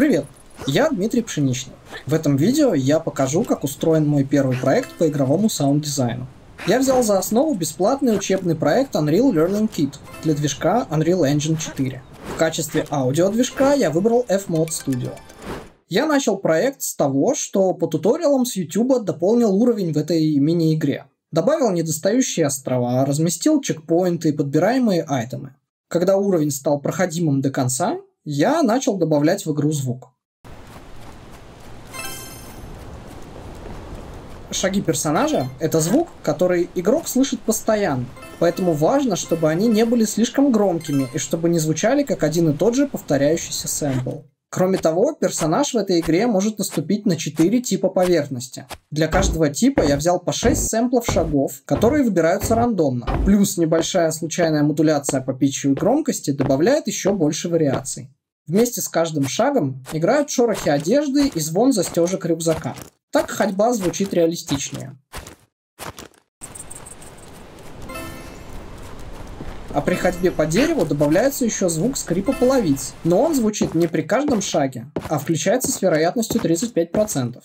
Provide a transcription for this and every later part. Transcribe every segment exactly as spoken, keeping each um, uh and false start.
Привет, я Дмитрий Пшеничный. В этом видео я покажу, как устроен мой первый проект по игровому саунд-дизайну. Я взял за основу бесплатный учебный проект Unreal Learning Kit для движка Unreal Engine четыре. В качестве аудиодвижка я выбрал эф мод Studio. Я начал проект с того, что по туториалам с YouTube дополнил уровень в этой мини-игре. Добавил недостающие острова, разместил чекпоинты и подбираемые айтемы. Когда уровень стал проходимым до конца, я начал добавлять в игру звук. Шаги персонажа — это звук, который игрок слышит постоянно, поэтому важно, чтобы они не были слишком громкими и чтобы не звучали как один и тот же повторяющийся сэмпл. Кроме того, персонаж в этой игре может наступить на четыре типа поверхности. Для каждого типа я взял по шесть сэмплов шагов, которые выбираются рандомно. Плюс небольшая случайная модуляция по питчу и громкости добавляет еще больше вариаций. Вместе с каждым шагом играют шорохи одежды и звон застежек рюкзака. Так ходьба звучит реалистичнее. А при ходьбе по дереву добавляется еще звук скрипа половиц, но он звучит не при каждом шаге, а включается с вероятностью тридцать пять процентов.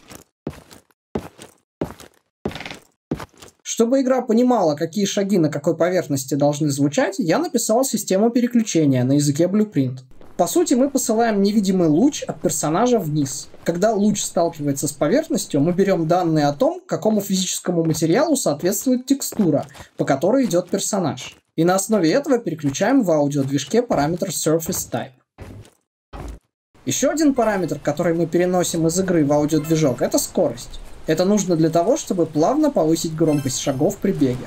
Чтобы игра понимала, какие шаги на какой поверхности должны звучать, я написал систему переключения на языке Blueprint. По сути, мы посылаем невидимый луч от персонажа вниз. Когда луч сталкивается с поверхностью, мы берем данные о том, какому физическому материалу соответствует текстура, по которой идет персонаж. И на основе этого переключаем в аудиодвижке параметр Surface Type. Еще один параметр, который мы переносим из игры в аудиодвижок, это скорость. Это нужно для того, чтобы плавно повысить громкость шагов при беге.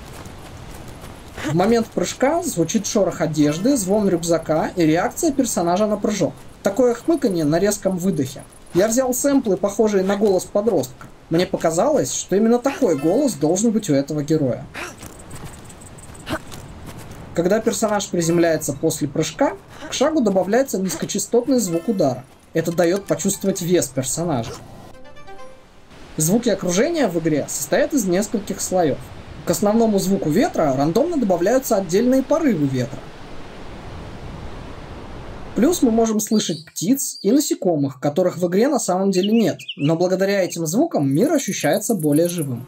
В момент прыжка звучит шорох одежды, звон рюкзака и реакция персонажа на прыжок. Такое хмыканье на резком выдохе. Я взял сэмплы, похожие на голос подростка. Мне показалось, что именно такой голос должен быть у этого героя. Когда персонаж приземляется после прыжка, к шагу добавляется низкочастотный звук удара. Это дает почувствовать вес персонажа. Звуки окружения в игре состоят из нескольких слоев. К основному звуку ветра рандомно добавляются отдельные порывы ветра. Плюс мы можем слышать птиц и насекомых, которых в игре на самом деле нет, но благодаря этим звукам мир ощущается более живым.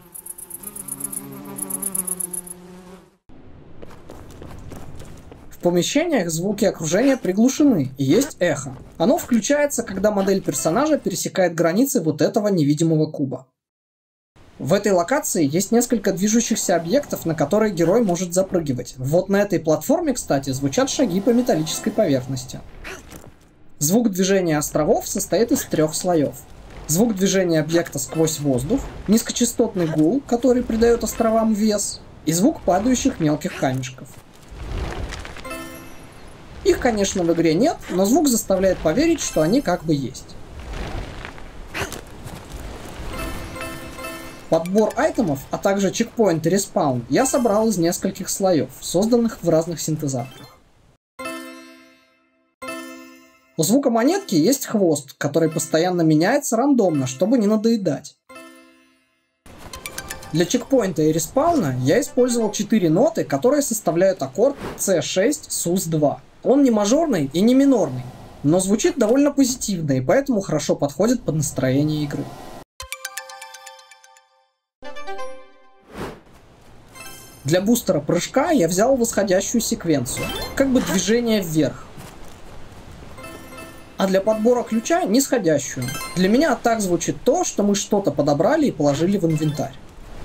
В помещениях звуки окружения приглушены и есть эхо. Оно включается, когда модель персонажа пересекает границы вот этого невидимого куба. В этой локации есть несколько движущихся объектов, на которые герой может запрыгивать. Вот на этой платформе, кстати, звучат шаги по металлической поверхности. Звук движения островов состоит из трех слоев. Звук движения объекта сквозь воздух, низкочастотный гул, который придает островам вес, и звук падающих мелких камешков. Их, конечно, в игре нет, но звук заставляет поверить, что они как бы есть. Подбор айтемов, а также чекпоинт и респаун я собрал из нескольких слоев, созданных в разных синтезаторах. У звука монетки есть хвост, который постоянно меняется рандомно, чтобы не надоедать. Для чекпоинта и респауна я использовал четыре ноты, которые составляют аккорд си шесть сус два. Он не мажорный и не минорный, но звучит довольно позитивно и поэтому хорошо подходит под настроение игры. Для бустера прыжка я взял восходящую секвенцию, как бы движение вверх. А для подбора ключа нисходящую. Для меня так звучит то, что мы что-то подобрали и положили в инвентарь.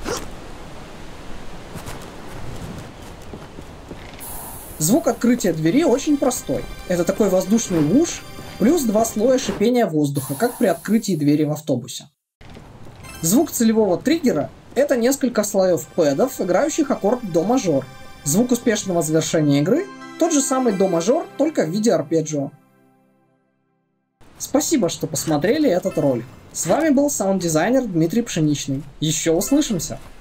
Звук открытия двери очень простой. Это такой воздушный вуш, плюс два слоя шипения воздуха, как при открытии двери в автобусе. Звук целевого триггера — это несколько слоев пэдов, играющих аккорд до мажор. Звук успешного завершения игры — тот же самый до мажор, только в виде арпеджио. Спасибо, что посмотрели этот ролик. С вами был саунд-дизайнер Дмитрий Пшеничный. Еще услышимся!